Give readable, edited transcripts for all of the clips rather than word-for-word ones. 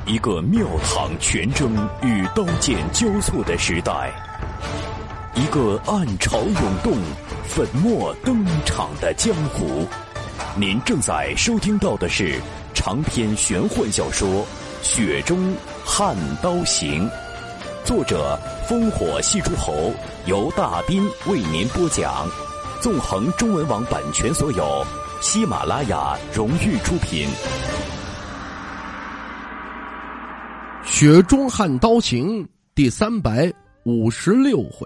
一个庙堂权争与刀剑交错的时代，一个暗潮涌动、粉墨登场的江湖。您正在收听到的是长篇玄幻小说《雪中悍刀行》，作者烽火戏诸侯，由大斌为您播讲。纵横中文网版权所有，喜马拉雅荣誉出品。 雪中悍刀行第356回。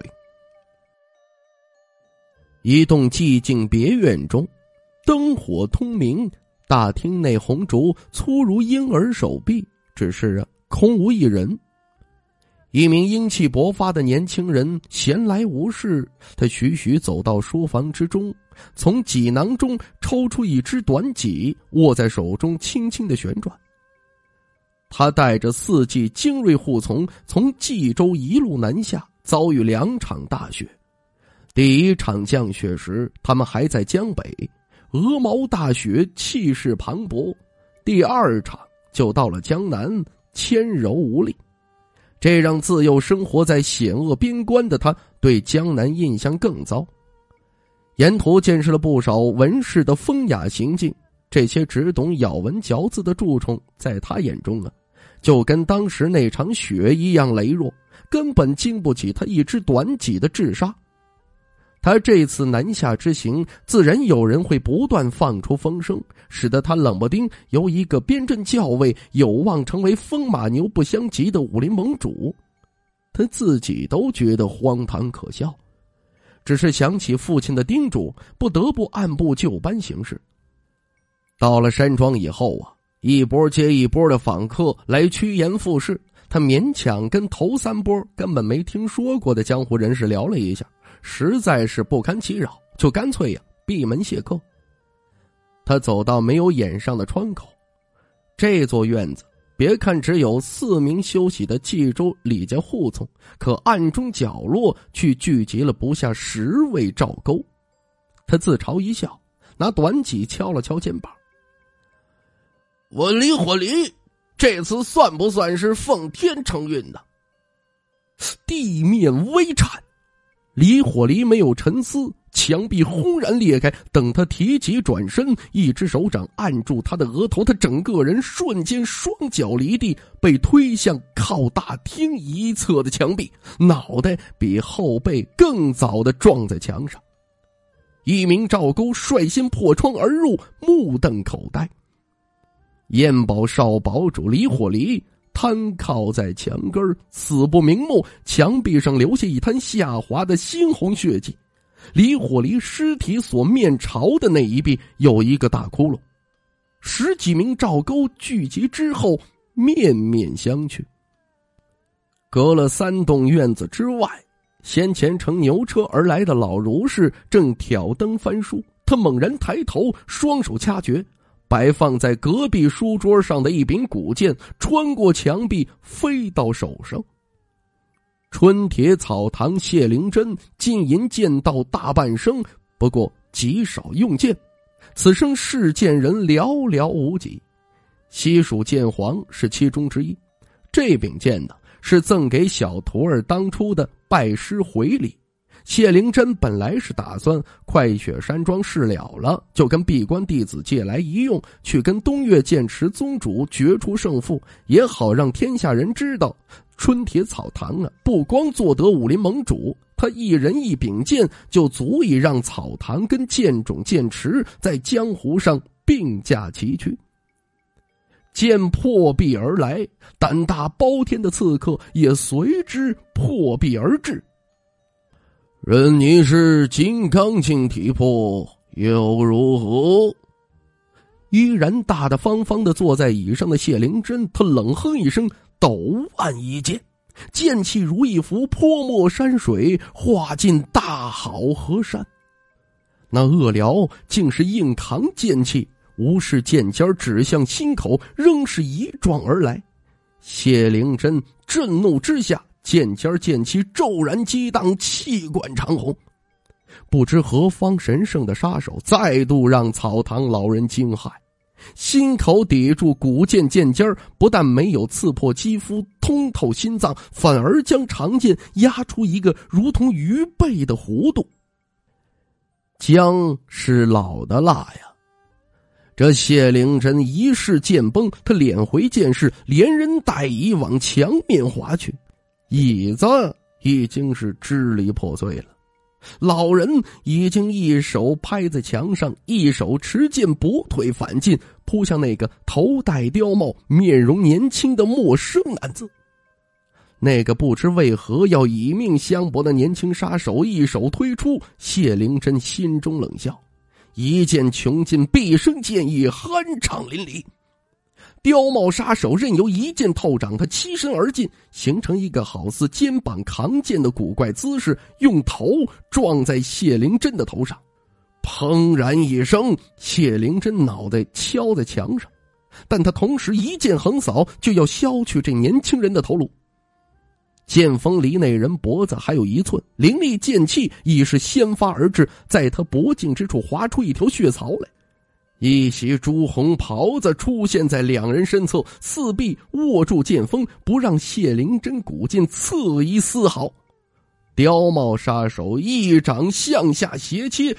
一栋寂静别院中，灯火通明，大厅内红烛粗如婴儿手臂，只是空无一人。一名英气勃发的年轻人闲来无事，他徐徐走到书房之中，从戟囊中抽出一支短戟，握在手中轻轻的旋转。他带着4骑精锐护从，从冀州一路南下，遭遇2场大雪。第一场降雪时，他们还在江北，鹅毛大雪，气势磅礴。第2场就到了江南，纤柔无力。这让自幼生活在险恶边关的他对江南印象更糟。沿途见识了不少文士的风雅行径，这些只懂咬文嚼字的蛀虫在他眼中就跟当时那场雪一样羸弱，根本经不起他一支短戟的制杀。他这次南下之行，自然有人会不断放出风声，使得他冷不丁由一个边镇校尉有望成为风马牛不相及的武林盟主。他自己都觉得荒唐可笑，只是想起父亲的叮嘱，不得不按部就班行事。到了山庄以后一波接一波的访客来趋炎附势，他勉强跟头3波根本没听说过的江湖人士聊了一下，实在是不堪其扰，就干脆闭门谢客。他走到没有掩上的窗口，这座院子别看只有4名休息的冀州李家护从，可暗中角落却聚集了不下10位赵沟。他自嘲一笑，拿短戟敲了敲肩膀：我李火离这次算不算是奉天承运呢？地面微颤，李火离没有沉思，墙壁轰然裂开，等他提起转身，一只手掌按住他的额头，他整个人瞬间双脚离地，被推向靠大厅一侧的墙壁，脑袋比后背更早地撞在墙上。一名赵沟率先破窗而入，目瞪口呆。燕宝少堡主李火离瘫靠在墙根，死不瞑目，墙壁上留下一滩下滑的猩红血迹。李火离尸体所面朝的那一壁有一个大窟窿。10几名赵沟聚集之后，面面相觑。隔了3栋院子之外，先前乘牛车而来的老儒士正挑灯翻书，他猛然抬头，双手掐诀，摆放在隔壁书桌上的一柄古剑穿过墙壁飞到手上。春铁草堂谢灵真金银剑道大半生，不过极少用剑，此生试剑人寥寥无几。西蜀剑皇是其中之一。这柄剑是赠给小徒儿当初的拜师回礼。谢灵真本来是打算快雪山庄事了就跟闭关弟子借来一用，去跟东岳剑池宗主决出胜负，也好让天下人知道春铁草堂不光做得武林盟主，他一人一柄剑就足以让草堂跟剑冢剑池在江湖上并驾齐驱。剑破壁而来，胆大包天的刺客也随之破壁而至。任你是金刚境体魄又如何？依然大大方方地坐在椅上的谢灵真，他冷哼一声，抖腕一剑，剑气如一幅泼墨山水，画进大好河山。那恶僚竟是硬扛剑气，无视剑尖指向心口，仍是一撞而来。谢灵真震怒之下，剑尖剑气骤然激荡，气贯长虹。不知何方神圣的杀手再度让草堂老人惊骇， 心口抵住古剑剑尖儿，不但没有刺破肌肤通透心脏，反而将长剑压出一个如同鱼背的弧度。姜是老的辣呀！这谢灵真一试剑崩，他敛回剑势，连人带椅往墙面滑去，椅子已经是支离破碎了。老人已经一手拍在墙上，一手持剑跛腿反进，扑向那个头戴貂帽、面容年轻的陌生男子。那个不知为何要以命相搏的年轻杀手一手推出，谢灵真心中冷笑，一剑穷尽毕生剑意，酣畅淋漓。貂帽杀手任由一剑透掌，他欺身而进，形成一个好似肩膀扛剑的古怪姿势，用头撞在谢灵真的头上。砰然一声，谢灵真脑袋敲在墙上，但他同时一剑横扫，就要削去这年轻人的头颅。剑锋离那人脖子还有1寸，凌厉剑气已是先发而至，在他脖颈之处划出一条血槽来。一袭朱红袍子出现在两人身侧，四臂握住剑锋，不让谢灵真古剑刺一丝毫。貂帽杀手一掌向下斜切，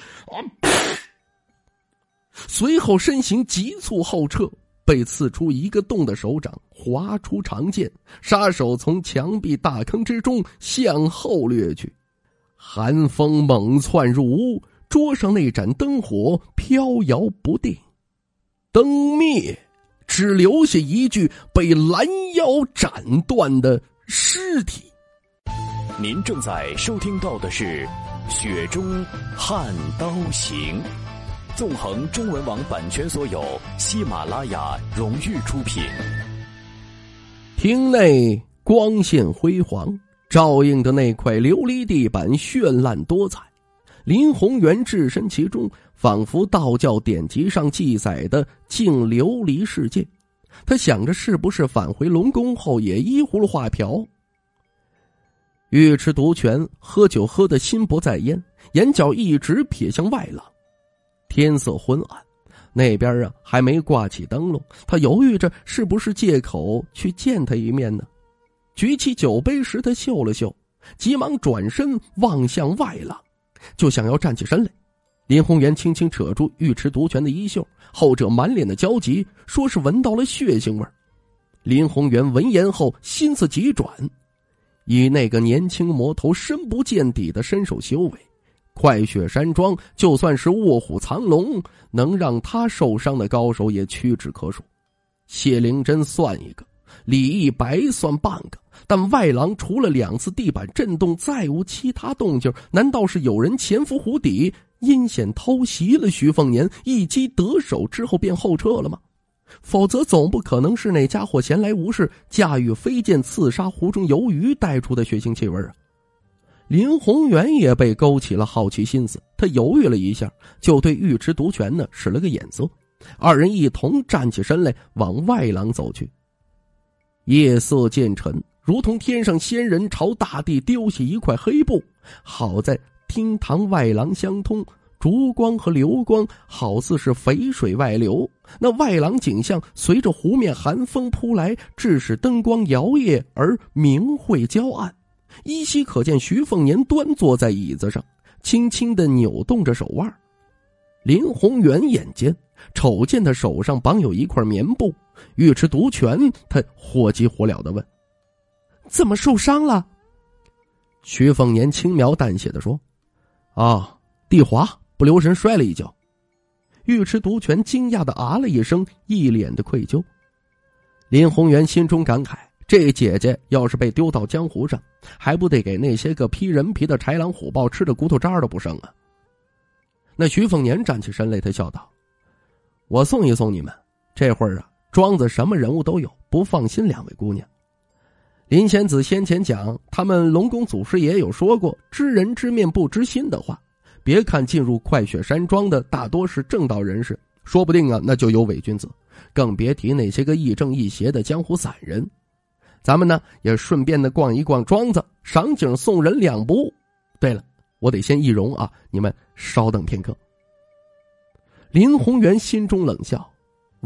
随后身形急促后撤，被刺出一个洞的手掌划出长剑，杀手从墙壁大坑之中向后掠去。寒风猛窜入屋，桌上那盏灯火飘摇不定，灯灭，只留下一具被拦腰斩断的尸体。 您正在收听到的是《雪中悍刀行》，纵横中文网版权所有，喜马拉雅荣誉出品。 厅内光线辉煌，照映的那块琉璃地板绚烂多彩。林宏源置身其中，仿佛道教典籍上记载的净琉璃世界。他想着是不是返回龙宫后也依葫芦画瓢。尉迟独权喝酒喝得心不在焉，眼角一直瞥向外廊。天色昏暗，那边还没挂起灯笼，他犹豫着是不是借口去见他一面呢。举起酒杯时他嗅了嗅，急忙转身望向外廊，就想要站起身来。林宏源轻轻扯住尉迟独权的衣袖，后者满脸的焦急，说是闻到了血腥味。林宏源闻言后心思急转，以那个年轻魔头深不见底的身手修为，快雪山庄就算是卧虎藏龙，能让他受伤的高手也屈指可数。谢灵真算一个，李义白算半个，但外廊除了2次地板震动，再无其他动静。难道是有人潜伏湖底，阴险偷袭了徐凤年，一击得手之后便后撤了吗？否则总不可能是那家伙闲来无事，驾驭飞剑刺杀湖中游鱼带出的血腥气味啊！林宏源也被勾起了好奇心思，他犹豫了一下，就对尉迟独权呢使了个眼色。二人一同站起身来，往外廊走去。夜色渐沉，如同天上仙人朝大地丢下一块黑布。好在厅堂外廊相通，烛光和流光好似是肥水外流，那外廊景象随着湖面寒风扑来，致使灯光摇曳而明晦交暗。依稀可见徐凤年端坐在椅子上，轻轻地扭动着手腕。林宏源眼尖，瞅见他手上绑有一块棉布。尉迟独权他火急火燎地问：怎么受伤了？徐凤年轻描淡写地说：地滑，不留神摔了一跤。尉迟独权惊讶地啊了一声，一脸的愧疚。林宏源心中感慨，这姐姐要是被丢到江湖上，还不得给那些个披人皮的豺狼虎豹吃的骨头渣都不剩啊。那徐凤年站起身来，他笑道：我送一送你们，这会儿庄子什么人物都有，不放心2位姑娘。林仙子先前讲，他们龙宫祖师爷有说过知人知面不知心的话，别看进入快雪山庄的大多是正道人士，说不定那就有伪君子，更别提那些个亦正亦邪的江湖散人。咱们呢也顺便的逛一逛庄子，赏景送人2不。对了，我得先易容你们稍等片刻。林宏源心中冷笑，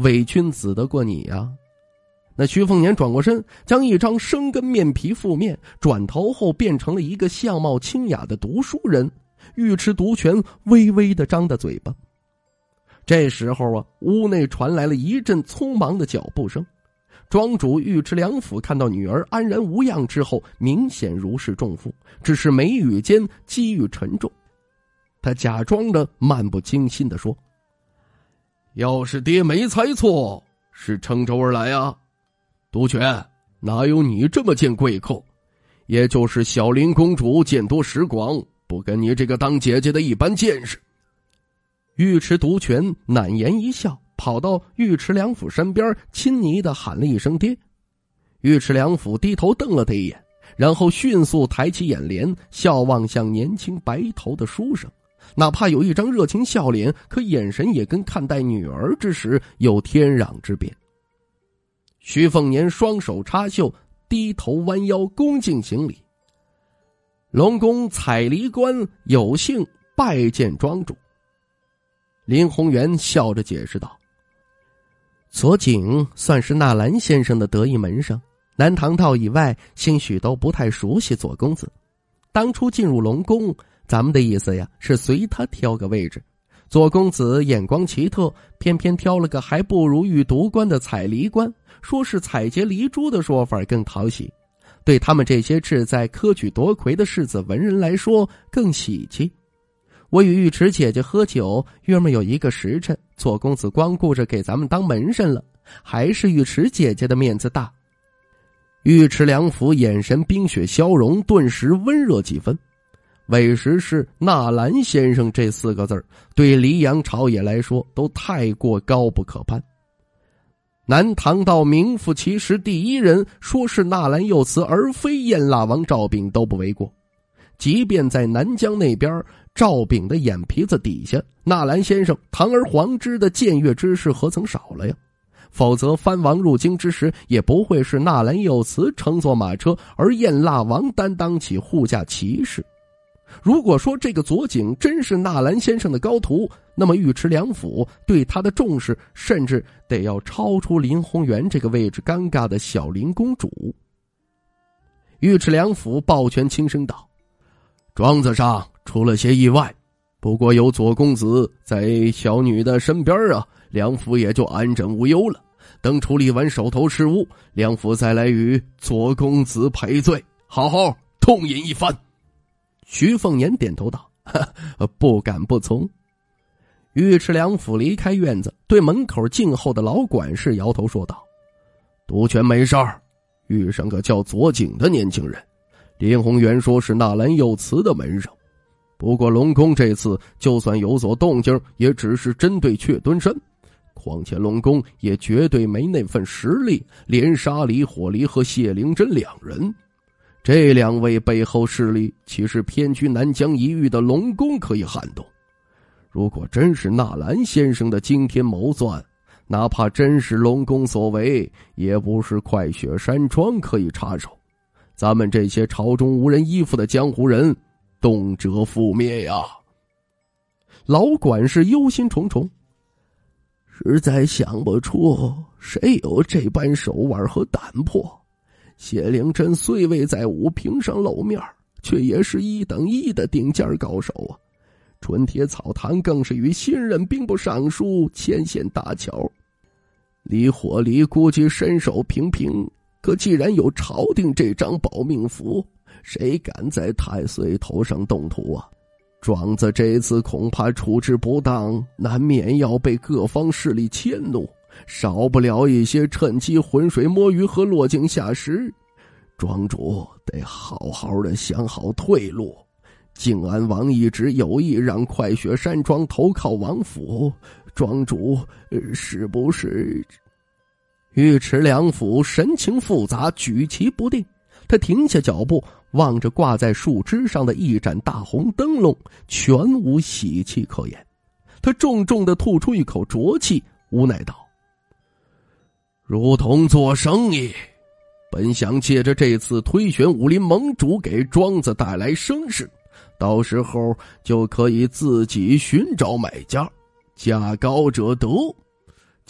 伪君子得过你呀。那徐凤年转过身，将一张生根面皮覆面，转头后变成了一个相貌清雅的读书人，尉迟独权微微的张着嘴巴。这时候啊，屋内传来了一阵匆忙的脚步声。庄主尉迟良辅看到女儿安然无恙之后，明显如释重负，只是眉宇间积郁沉重。他假装着漫不经心地说：“要是爹没猜错，是乘舟而来啊。独权，哪有你这么见贵客？也就是小林公主见多识广，不跟你这个当姐姐的一般见识。”尉迟独权赧言一笑，跑到尉迟良辅身边，亲昵地喊了一声爹。尉迟良辅低头瞪了他一眼，然后迅速抬起眼帘，笑望向年轻白头的书生，哪怕有一张热情笑脸，可眼神也跟看待女儿之时有天壤之别。徐凤年双手插袖，低头弯腰恭敬行礼：“龙宫采梨官有幸拜见庄主。”林宏源笑着解释道：“左景算是纳兰先生的得意门生，南唐道以外兴许都不太熟悉左公子。当初进入龙宫，咱们的意思呀是随他挑个位置。左公子眼光奇特，偏偏挑了个还不如御毒官的采梨官，说是采撷梨珠的说法更讨喜，对他们这些志在科举夺魁的世子文人来说更喜气。我与尉迟姐姐喝酒，约莫有一个时辰，左公子光顾着给咱们当门生了，还是尉迟姐姐的面子大。”尉迟良辅眼神冰雪消融，顿时温热几分。委实是纳兰先生这4个字对黎阳朝野来说都太过高不可攀。南唐道名副其实第一人说是纳兰幼慈而非燕腊王赵昺都不为过。即便在南疆那边，赵昺的眼皮子底下，纳兰先生堂而皇之的僭越之事何曾少了呀？否则藩王入京之时，也不会是纳兰幼慈乘坐马车，而燕腊王担当起护驾骑士。如果说这个左景真是纳兰先生的高徒，那么尉迟良辅对他的重视甚至得要超出林宏源这个位置尴尬的小林公主。尉迟良辅抱拳轻声道：“庄子上出了些意外，不过有左公子在小女的身边啊，良辅也就安枕无忧了。等处理完手头事务，良辅再来与左公子赔罪，好好痛饮一番。”徐凤年点头道：“不敢不从。”尉迟良辅离开院子，对门口静候的老管事摇头说道：“独权没事儿，遇上个叫左景的年轻人。林宏源说是纳兰幼慈的门生，不过龙宫这次就算有所动静，也只是针对雀墩山，况且龙宫也绝对没那份实力连杀李火离和谢灵真2人。这2位背后势力岂是偏居南疆一隅的龙宫可以撼动？如果真是纳兰先生的惊天谋算，哪怕真是龙宫所为，也不是快雪山庄可以插手。咱们这些朝中无人依附的江湖人，动辄覆灭呀！”老管事忧心忡忡，实在想不出谁有这般手腕和胆魄。谢灵真虽未在武平上露面，却也是1等1的顶尖高手啊！春铁草堂更是与新任兵部尚书牵线搭桥。李火离估计身手平平，可既然有朝廷这张保命符，谁敢在太岁头上动土啊？庄子这次恐怕处置不当，难免要被各方势力迁怒，少不了一些趁机浑水摸鱼和落井下石。庄主得好好的想好退路。靖安王一直有意让快雪山庄投靠王府，庄主是不是？尉迟良辅神情复杂，举棋不定。他停下脚步，望着挂在树枝上的一盏大红灯笼，全无喜气可言。他重重地吐出一口浊气，无奈道：“如同做生意，本想借着这次推选武林盟主给庄子带来声势，到时候就可以自己寻找买家，价高者得。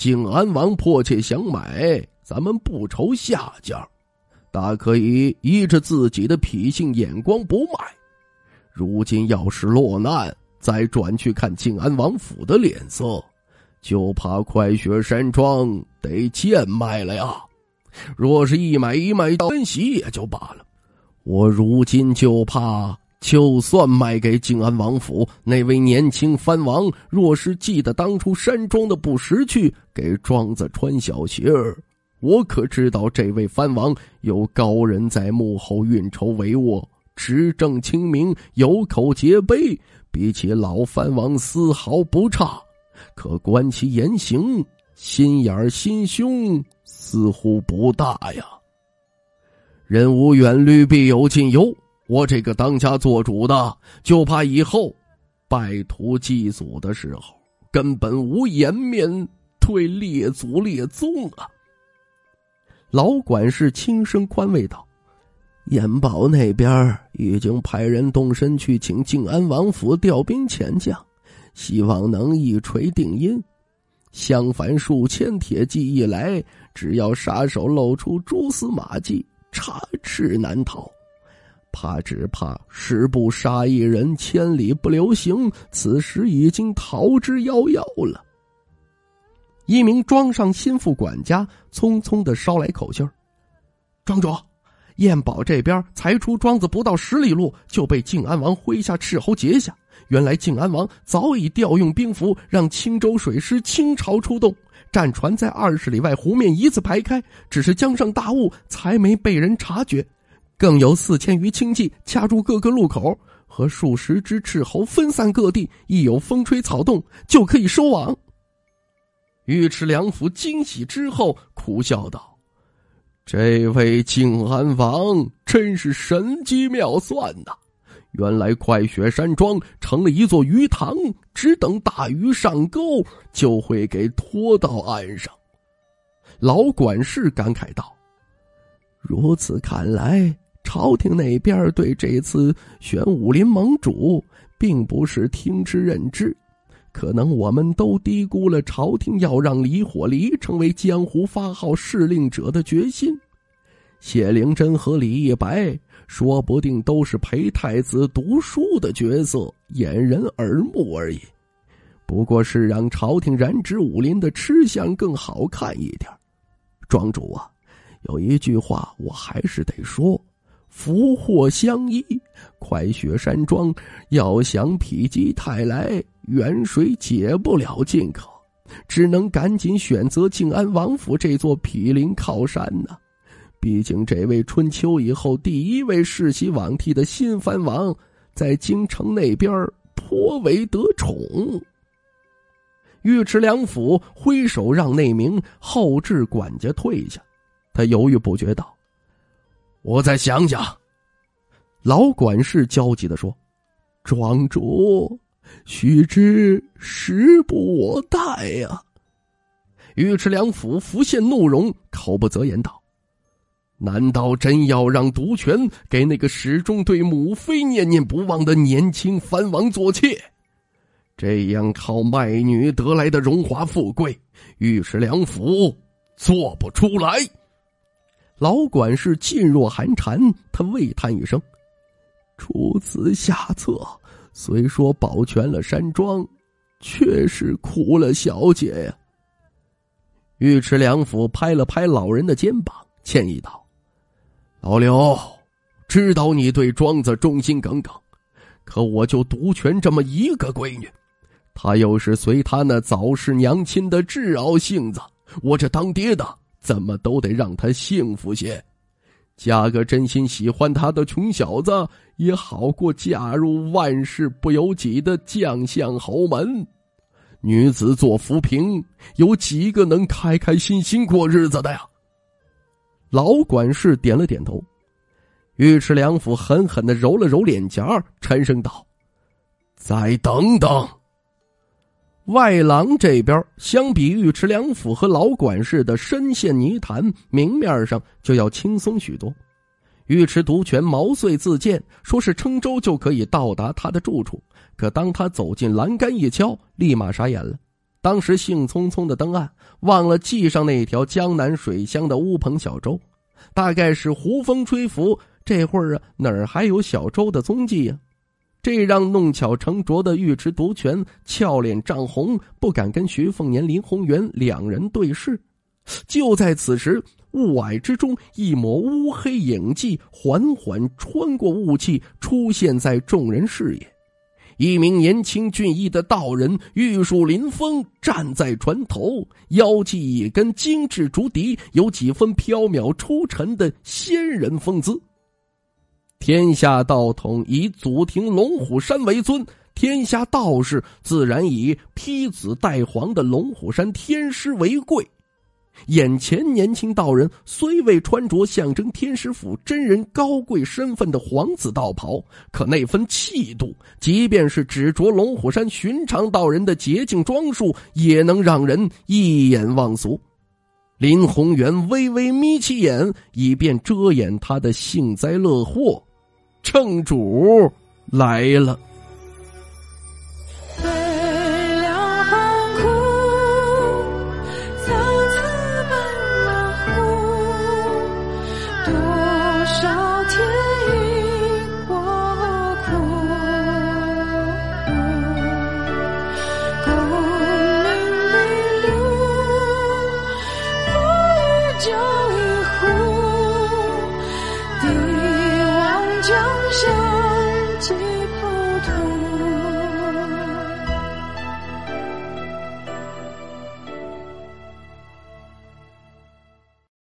靖安王迫切想买，咱们不愁下价，大可以依着自己的脾性眼光不卖。如今要是落难，再转去看靖安王府的脸色，就怕快雪山庄得贱卖了呀。若是一买到分喜也就罢了，我如今就怕，就算卖给靖安王府，那位年轻藩王若是记得当初山庄的不识趣，给庄子穿小鞋儿，我可知道这位藩王有高人在幕后运筹帷幄，执政清明，有口皆碑，比起老藩王丝毫不差。可观其言行，心眼心胸似乎不大呀。人无远虑，必有近忧，我这个当家做主的，就怕以后拜图祭祖的时候，根本无颜面对列祖列宗啊。老管事轻声宽慰道：燕宝那边已经派人动身去请靖安王府调兵遣将，希望能一锤定音。相反数千铁骑一来，只要杀手露出蛛丝马迹，插翅难逃。只怕十步杀一人，千里不留行，此时已经逃之夭夭了。一名庄上心腹管家匆匆地捎来口信：庄主，燕宝这边才出庄子不到10里路，就被靖安王麾下斥候截下。原来靖安王早已调用兵符，让青州水师倾巢出动，战船在20里外湖面一字排开，只是江上大雾，才没被人察觉。更有4000余轻骑掐住各个路口，和数十只斥候分散各地，一有风吹草动就可以收网。尉迟梁府惊喜之后苦笑道：这位靖安王真是神机妙算呐！原来快雪山庄成了一座鱼塘，只等大鱼上钩，就会给拖到岸上。老管事感慨道：如此看来，朝廷那边对这次选武林盟主并不是听之任之，可能我们都低估了朝廷要让李火离成为江湖发号施令者的决心。谢灵真和李一白说不定都是陪太子读书的角色，掩人耳目而已，不过是让朝廷染指武林的吃相更好看一点。庄主啊，有一句话我还是得说，福祸相依，快雪山庄要想否极泰来，远水解不了近渴，只能赶紧选择靖安王府这座毗邻靠山呢。毕竟这位春秋以后第一位世袭罔替的新藩王，在京城那边颇为得宠。尉迟梁府挥手让那名后置管家退下，他犹豫不决道：我再想想。老管事焦急地说：庄主，须知时不我待呀。尉迟梁府浮现怒容，口不择言道：难道真要让独权给那个始终对母妃念念不忘的年轻藩王做妾？这样靠卖女得来的荣华富贵，尉迟梁府做不出来。老管事噤若寒蝉，他喟叹一声：出此下策，虽说保全了山庄，却是苦了小姐呀。尉迟梁府拍了拍老人的肩膀，歉意道：老刘，知道你对庄子忠心耿耿，可我就独权这么一个闺女，她又是随她那早逝娘亲的挚傲性子，我这当爹的怎么都得让她幸福些。嫁个真心喜欢她的穷小子，也好过嫁入万事不由己的将相侯门。女子做浮萍，有几个能开开心心过日子的呀？老管事点了点头。尉迟梁府狠狠地揉了揉脸颊，沉声道：再等等。外郎这边相比尉迟梁府和老管事的深陷泥潭，明面上就要轻松许多。尉迟独权毛遂自荐，说是郴州就可以到达他的住处，可当他走进栏杆一敲，立马傻眼了。 当时兴匆匆的登岸，忘了系上那条江南水乡的乌篷小舟，大概是胡风吹拂，这会儿哪儿还有小舟的踪迹呀？这让弄巧成拙的尉迟独权俏脸涨红，不敢跟徐凤年、林宏源两人对视。就在此时，雾霭之中，一抹乌黑影迹缓缓穿过雾气，出现在众人视野。一名年轻俊逸的道人玉树临风站在船头，腰系一根精致竹笛，有几分飘渺出尘的仙人风姿。天下道统以祖庭龙虎山为尊，天下道士自然以披紫戴黄的龙虎山天师为贵。眼前年轻道人虽未穿着象征天师府真人高贵身份的黄紫道袍，可那份气度，即便是只着龙虎山寻常道人的洁净装束，也能让人一眼望俗。林宏源微微眯起眼，以便遮掩他的幸灾乐祸。城主来了。 江山